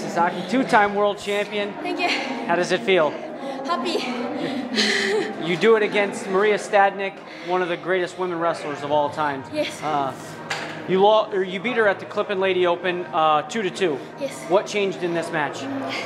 Sasaki, two-time world champion. Thank you. How does it feel? Happy. You do it against Maria Stadnik, one of the greatest women wrestlers of all time. Yes. You beat her at the Klippen Lady Open 2-2. Yes. What changed in this match?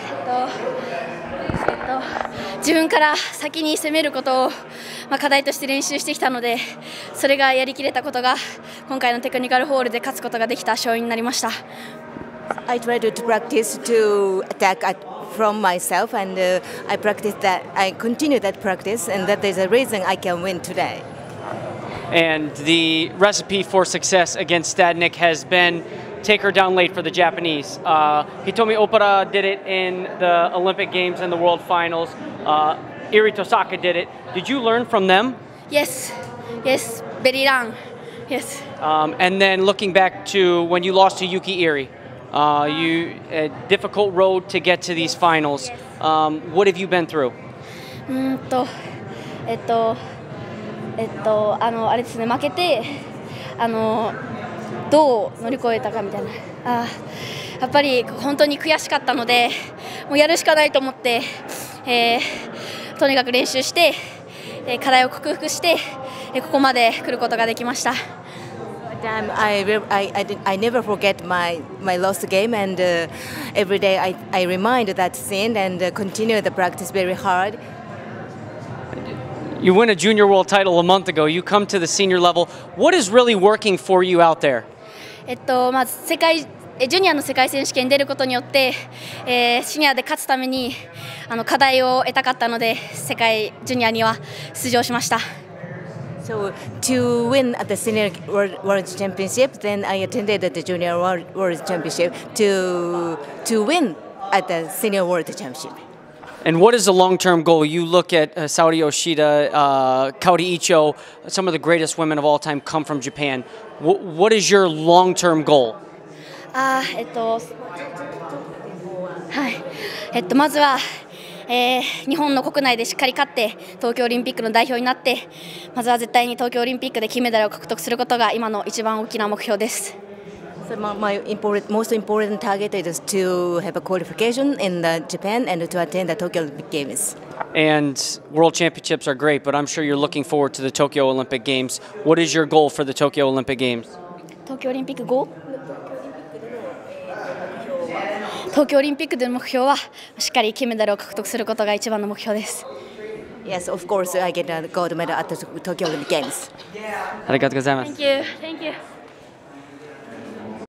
自分から先に攻めることを、課題として練習してきたので、それがやりきれたことが今回のテクニカルホールで勝つことができた勝因になりました。 I try to practice to attack from myself, and I practice that. I continue that practice, and that is a reason I can win today. And the recipe for success against Stadnik has been take her down late for the Japanese. Hitomi Opara did it in the Olympic Games and the World Finals. Iri Tosaka did it. Did you learn from them? Yes, yes, very long. Yes. And then looking back to when you lost to Yuki Iri, a difficult road to get to these finals. What have you been through? あれですね、負けてどう乗り越えたかみたいな、やっぱり本当に悔しかったので、もうやるしかないと思って、とにかく練習して、課題を克服して、ここまで来ることができました。 I never forget my lost game, and every day I remind that scene and continue the practice very hard. You win a junior world title a month ago. You come to the senior level. What is really working for you out there? まずジュニアの世界選手権に出ることによって、シニアで勝つために課題を得たかったので、世界ジュニアには出場しました。 So to win at the senior world championship, then I attended the junior world championship to win at the senior world championship. And what is the long-term goal? You look at Saori Yoshida, Kaori Icho, some of the greatest women of all time come from Japan. What is your long-term goal? まずは、日本の国内でしっかり勝って東京オリンピックの代表になって、まずは絶対に東京オリンピックで金メダルを獲得することが今の一番大きな目標です。 So my most important target is to have a qualification in Japan and to attend the Tokyo Olympic Games. And World Championships are great, but I'm sure you're looking forward to the Tokyo Olympic Games. What is your goal for the Tokyo Olympic Games? 東京オリンピック5？東京オリンピックでの目標はしっかり金メダルを獲得することが一番の目標です。 Yes, of course, I get a gold medal at the Tokyo Olympic Games. ありがとうございます。 Thank you. Thank you.